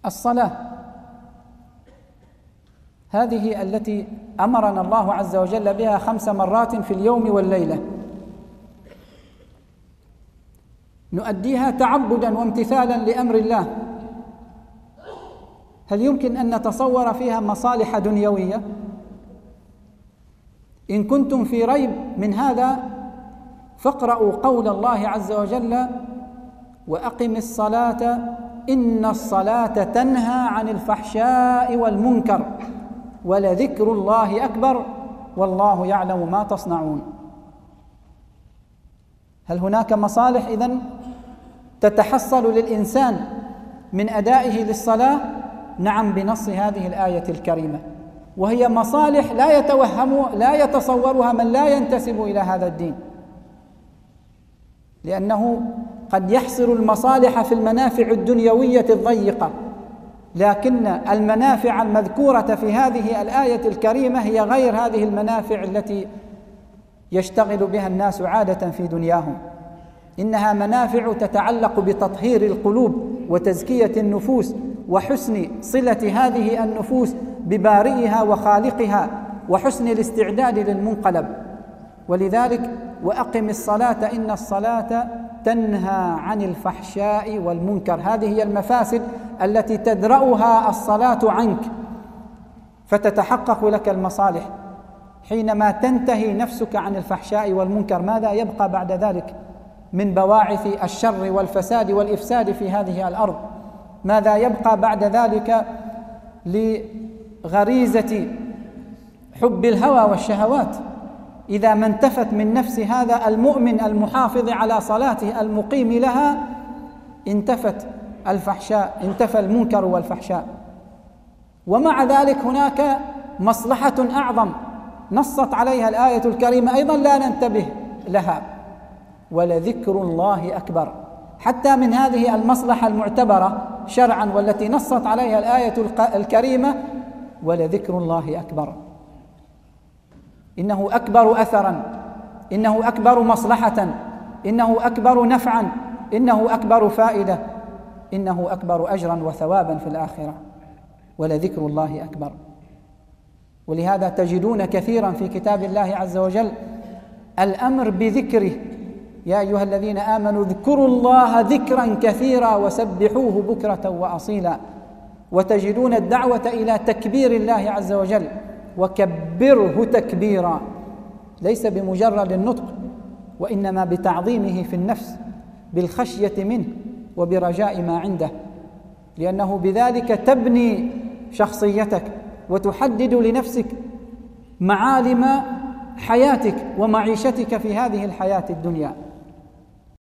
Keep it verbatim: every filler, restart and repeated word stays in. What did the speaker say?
الصلاة هذه التي أمرنا الله عز وجل بها خمس مرات في اليوم والليلة، نؤديها تعبدا وامتثالا لأمر الله. هل يمكن أن نتصور فيها مصالح دنيوية؟ إن كنتم في ريب من هذا فاقرأوا قول الله عز وجل: وأقم الصلاة إن الصلاة تنهى عن الفحشاء والمنكر ولذكر الله أكبر والله يعلم ما تصنعون. هل هناك مصالح إذن تتحصل للإنسان من أدائه للصلاة؟ نعم، بنص هذه الآية الكريمة، وهي مصالح لا يتوهم لا يتصورها من لا ينتسب إلى هذا الدين، لأنه قد يحصر المصالح في المنافع الدنيوية الضيقة، لكن المنافع المذكورة في هذه الآية الكريمة هي غير هذه المنافع التي يشتغل بها الناس عادة في دنياهم. إنها منافع تتعلق بتطهير القلوب وتزكية النفوس وحسن صلة هذه النفوس ببارئها وخالقها وحسن الاستعداد للمنقلب. ولذلك وأقم الصلاة إن الصلاة تنهى عن الفحشاء والمنكر، هذه هي المفاسد التي تدرأها الصلاة عنك فتتحقق لك المصالح. حينما تنتهي نفسك عن الفحشاء والمنكر ماذا يبقى بعد ذلك من بواعث الشر والفساد والإفساد في هذه الأرض؟ ماذا يبقى بعد ذلك لغريزة حب الهوى والشهوات إذا ما انتفت من نفس هذا المؤمن المحافظ على صلاته المقيم لها؟ انتفت الفحشاء، انتفى المنكر والفحشاء. ومع ذلك هناك مصلحة أعظم نصت عليها الآية الكريمة أيضا لا ننتبه لها: ولذكر الله أكبر. حتى من هذه المصلحة المعتبرة شرعا والتي نصت عليها الآية الكريمة ولذكر الله أكبر، إنه أكبر أثرا، إنه أكبر مصلحة، إنه أكبر نفعا، إنه أكبر فائدة، إنه أكبر أجرا وثوابا في الآخرة. ولذكر الله أكبر. ولهذا تجدون كثيرا في كتاب الله عز وجل الأمر بذكره: يا أيها الذين آمنوا اذكروا الله ذكرا كثيرا وسبحوه بكرة وأصيلا. وتجدون الدعوة إلى تكبير الله عز وجل: وكبره تكبيرا، ليس بمجرد النطق وإنما بتعظيمه في النفس، بالخشية منه وبرجاء ما عنده، لأنه بذلك تبني شخصيتك وتحدد لنفسك معالم حياتك ومعيشتك في هذه الحياة الدنيا.